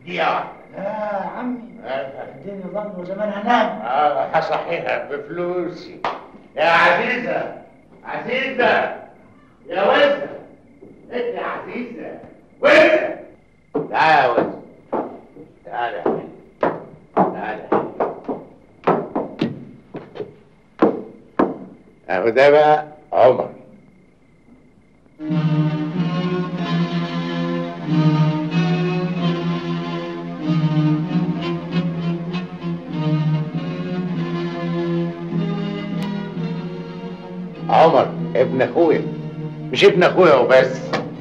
دقيقة واحدة. لا يا عمي الدنيا ظن وزمان هنام. هصحيها بفلوسي. يا عزيزة عزيزة يا وزة، انت يا عزيزة وزة، تعالى يا وزة، تعالى يا حبيبي، تعالى يا حبيبي. اهو ده بقى عمر. عمر ابن اخويا، مش ابن اخويا وبس،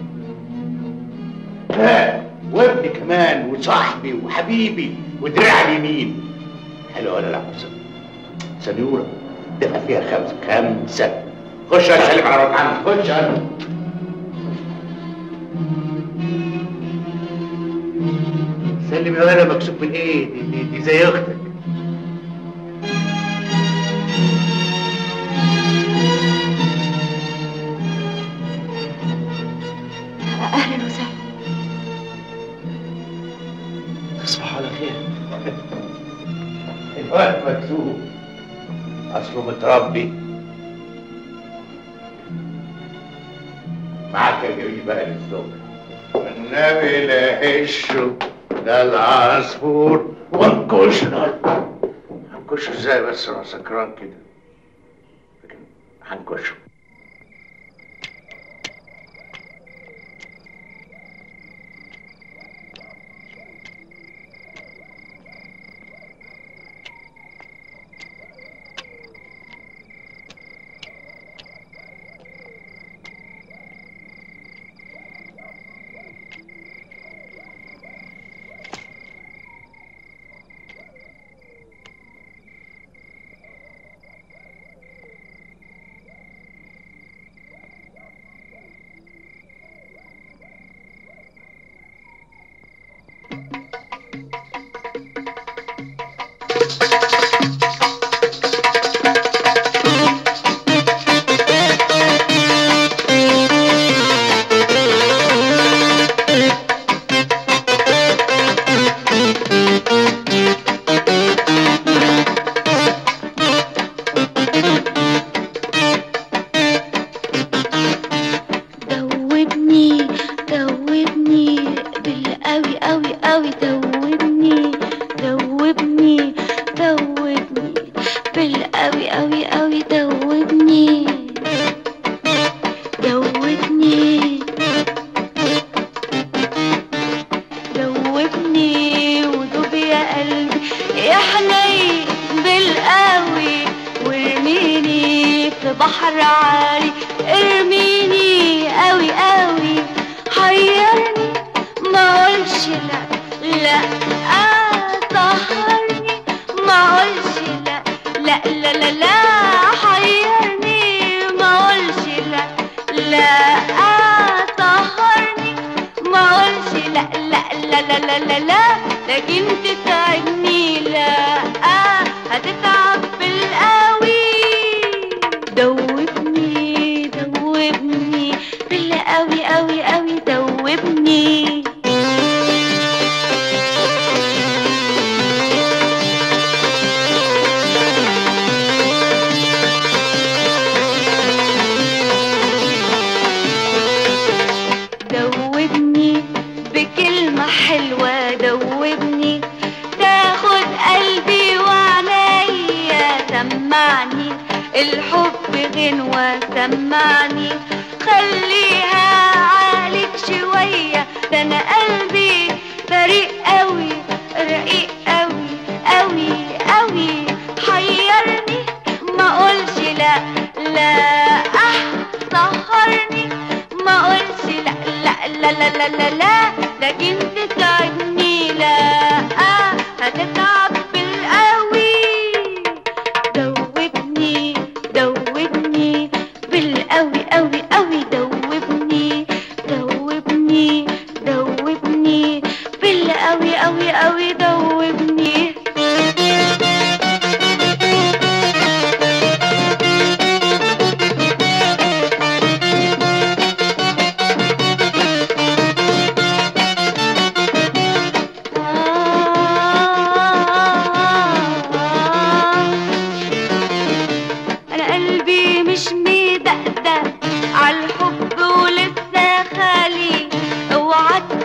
لا وابني كمان وصاحبي وحبيبي ودراع اليمين. حلو ولا لا حسن؟ سنيوره دفع فيها خمسة. خش انا سلم على روح عنك، خش انا. سلم يا ولد، مكسوف من ايه؟ دي زي اختك. اهلا وسهلا. تصبحوا على خير. الواد مكسوف اصله متربي. معاك يا جميل بقى للصبح. والنبي لا هشه ده العصفور وانكشنا. هنكشه ازاي بس انا سكران كده؟ لكن هنكشه.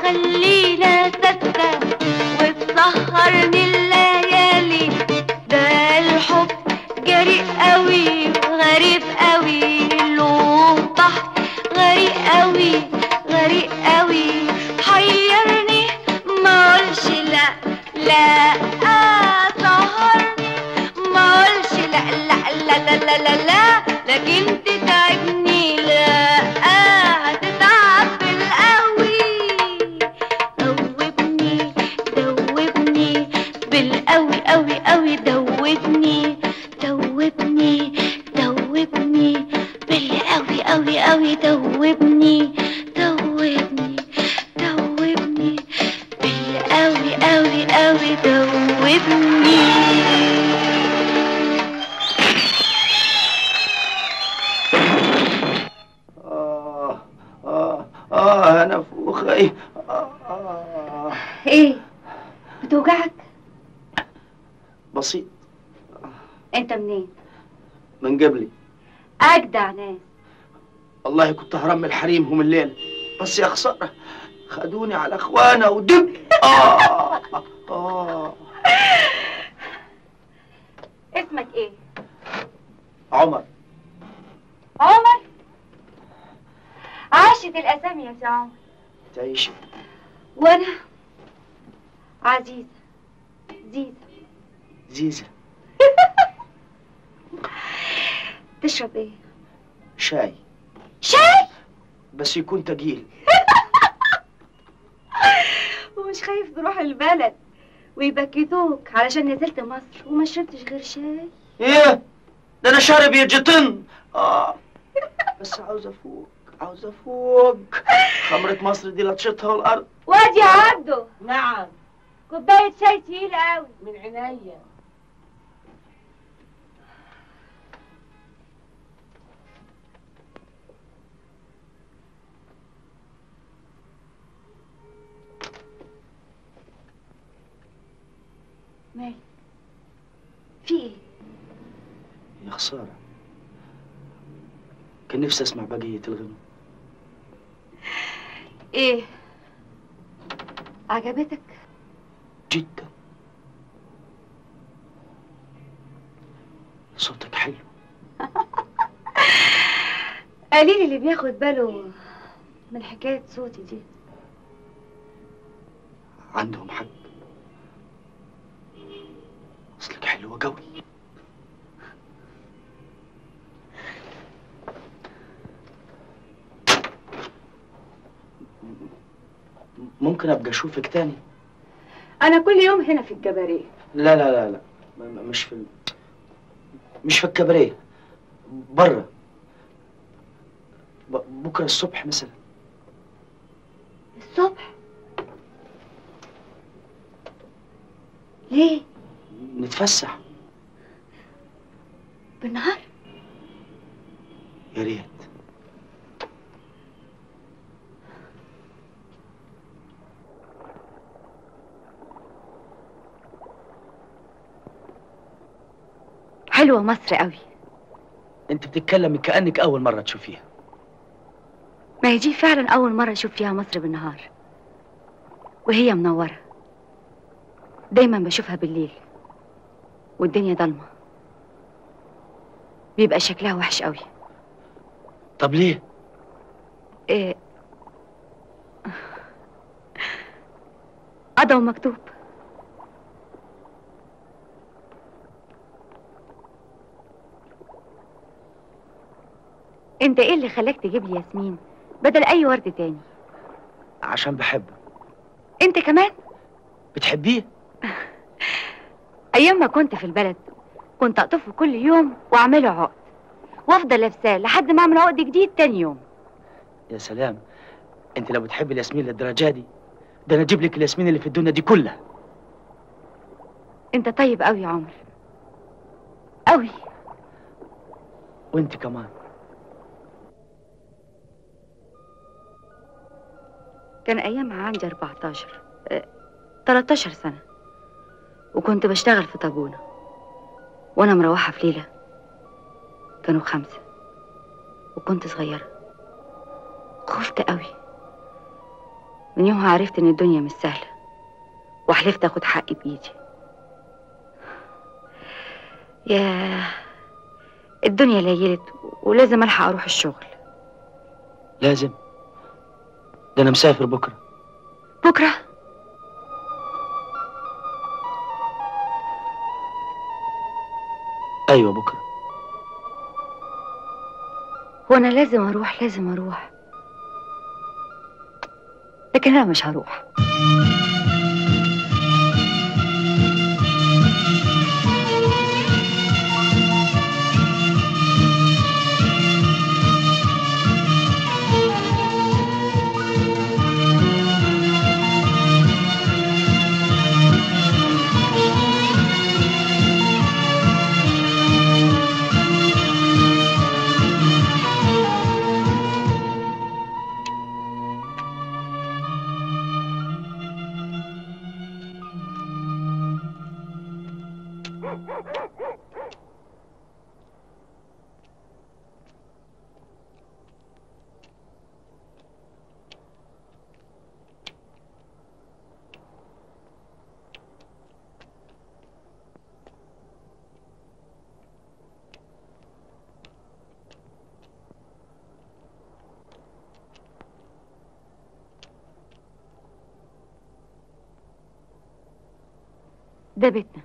تخلينا سكتة وتسهرني الليالي. ده الحب جريء قوي غريب قوي، له بحر غريق قوي غريق قوي، حيرني ما اقولش لا لا، سهرني ما اقولش لا لا لا لا لا لا لا، لكن تتعبني لا، هتتعب بالقوي. دوبني دوبني بالقوي قوي قوي، دوبني دوبني دوبني بالقوي قوي قوي، دوبني دوبني دوبني بالقوي قوي قوي، دوبني. أنا فوخي. ايه بتوجعك؟ بسيط. انت منين؟ من قبلي. اجدع ناس. والله كنت هرمي الحريم من الليل، بس يا خسارة خدوني على اخوانا ودب. اسمك ايه؟ عمر. عمر؟ عاشت الاسامي يا سي عمر. تعيشي. وانا عزيزة زيزة. زيزة. تشرب ايه؟ شاي. شاي؟ بس يكون تقيل. ومش خايف تروح البلد ويبكتوك علشان نزلت مصر وما شربتش غير شاي؟ ايه ده انا شارب يجي طن. بس عاوز افوق عاوز افوق. خمرة مصر دي لطشتها الارض. وادي يا عبده. نعم. كوباية شاي تقيلة قوي. من عينيا. مالك؟ في ايه؟ يا خسارة كان نفسي اسمع بقية الغنى. ايه؟ عجبتك؟ جدا. صوتك حلو. قليل اللي بياخد باله من حكاية صوتي دي. عندهم حق، اصلك حلوة قوي. ممكن ابقى اشوفك تاني؟ انا كل يوم هنا في الكباريه. لا لا لا لا، مش في الكباريه، بره. بكره الصبح مثلا. الصبح؟ ليه؟ نتفسح. بالنهار؟ يا ريت. حلوة مصر قوي. انت بتتكلمي كأنك اول مرة تشوفيها. ما هي دي فعلا اول مرة اشوف فيها مصر بالنهار، وهي منورة. دايما بشوفها بالليل والدنيا ضلمة، بيبقى شكلها وحش قوي. طب ليه؟ ايه؟ قضى ومكتوب. انت ايه اللي خلاك تجيب لي ياسمين بدل اي ورد تاني؟ عشان بحبه. انت كمان؟ بتحبيه؟ ايام ما كنت في البلد كنت اقطفه كل يوم واعمله عقد، وافضل لابساه لحد ما اعمل عقد جديد تاني يوم. يا سلام، انت لو بتحبي الياسمين للدرجه دي، ده انا اجيب لك الياسمين اللي في الدنيا دي كلها. انت طيب قوي يا عمر، قوي. وانت كمان. كان ايامها عندي 13 سنة، وكنت بشتغل في طابونة، وانا مروحة في ليلة كانوا 5، وكنت صغيرة. خفت قوي، من يومها عرفت ان الدنيا مش سهلة، وحلفت اخد حقي بايدي. ياه، الدنيا ليلت ولازم الحق اروح الشغل. لازم؟ ده انا مسافر بكرة. بكرة؟ ايوه بكرة. هو انا لازم اروح، لازم اروح، لكن انا مش هروح. ده بيتنا.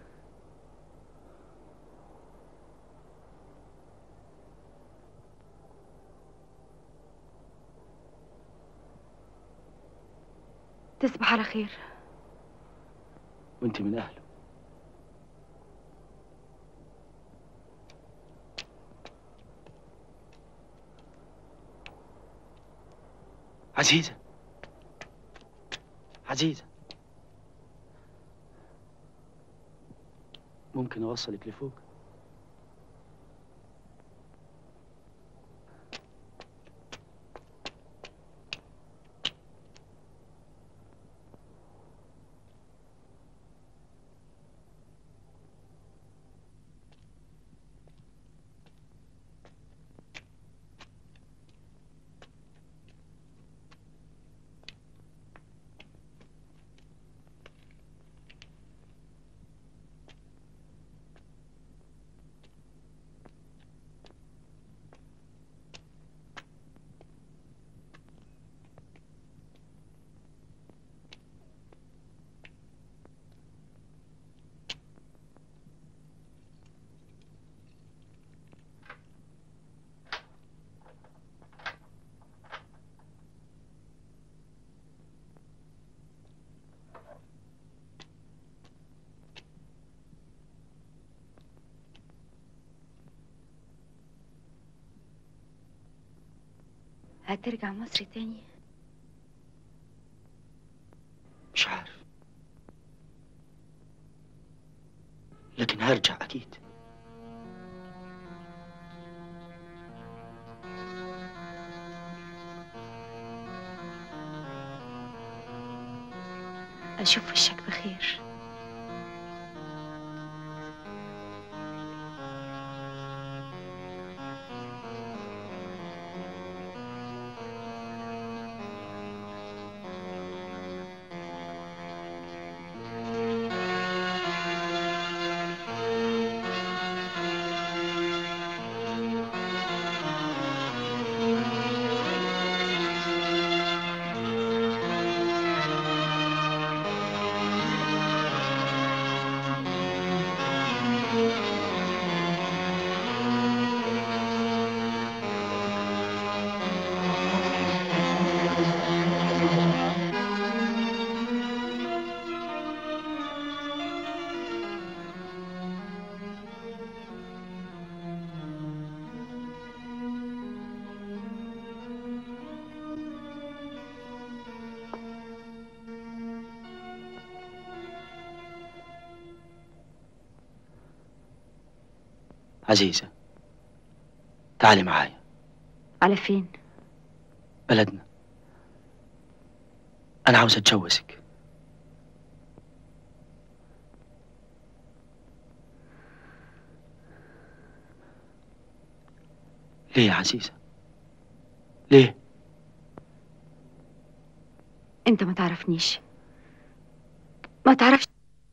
تصبح على خير. وانت من اهله. عزيزة، عزيزة، ممكن اوصلك لفوق؟ هترجع مصر تاني؟ مش عارف، لكن هرجع اكيد. اشوف وشك بخير. عزيزة، تعالي معايا. على فين؟ بلدنا. أنا عاوز أتجوزك. ليه يا عزيزة؟ ليه؟ انت ما تعرفنيش، ما تعرفش.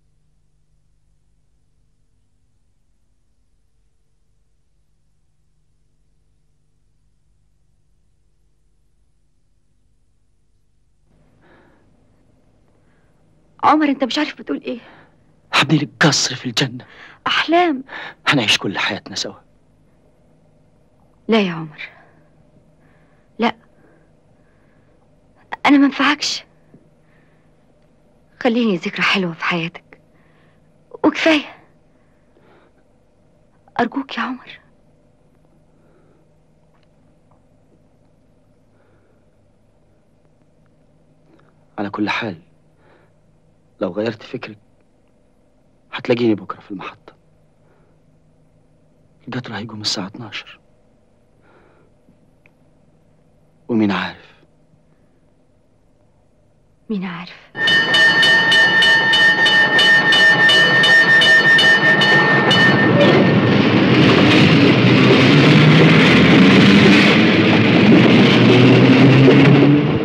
عمر انت مش عارف بتقول ايه. هبني لك قصر في الجنة. احلام. هنعيش كل حياتنا سوا. لا يا عمر، لا، انا ما انفعكش. خليني ذكرى حلوة في حياتك وكفاية. ارجوك يا عمر. على كل حال لو غيرت فكرك هتلاقيني بكرة في المحطة. القطر هيقوم الساعة 12، ومين عارف؟ مين عارف؟